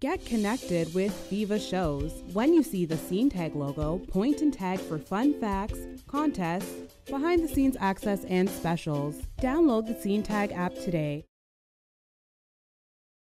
Get connected with FEVA shows. When you see the Scenetag logo, point and tag for fun facts, contests, behind-the-scenes access, and specials. Download the Scenetag app today.